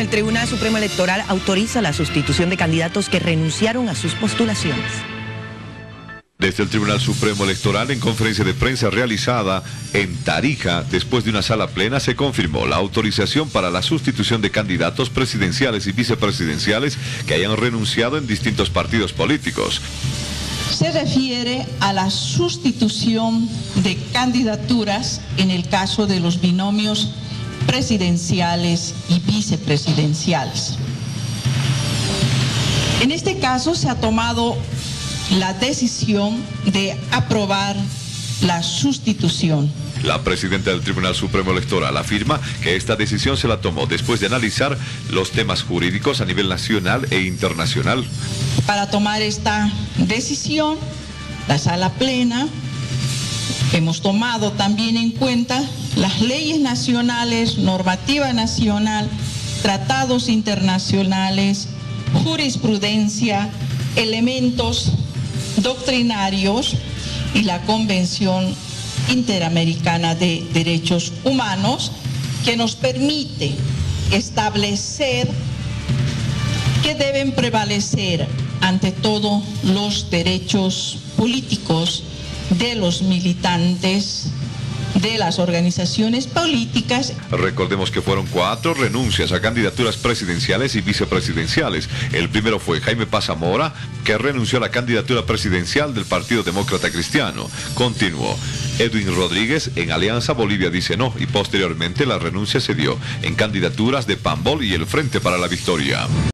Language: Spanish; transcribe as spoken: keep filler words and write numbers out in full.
El Tribunal Supremo Electoral autoriza la sustitución de candidatos que renunciaron a sus postulaciones. Desde el Tribunal Supremo Electoral, en conferencia de prensa realizada en Tarija, después de una sala plena, se confirmó la autorización para la sustitución de candidatos presidenciales y vicepresidenciales que hayan renunciado en distintos partidos políticos. Se refiere a la sustitución de candidaturas en el caso de los binomios presidenciales y vicepresidenciales. En este caso se ha tomado la decisión de aprobar la sustitución. La presidenta del Tribunal Supremo Electoral afirma que esta decisión se la tomó después de analizar los temas jurídicos a nivel nacional e internacional. Para tomar esta decisión, la sala plena, hemos tomado también en cuenta las leyes nacionales, normativa nacional, tratados internacionales, jurisprudencia, elementos doctrinarios y la Convención Interamericana de Derechos Humanos, que nos permite establecer que deben prevalecer ante todo los derechos políticos de los militantes de las organizaciones políticas. Recordemos que fueron cuatro renuncias a candidaturas presidenciales y vicepresidenciales. El primero fue Jaime Paz Zamora, que renunció a la candidatura presidencial del Partido Demócrata Cristiano. Continuó Edwin Rodríguez en Alianza Bolivia Dice No, y posteriormente la renuncia se dio en candidaturas de Pambol y el Frente para la Victoria.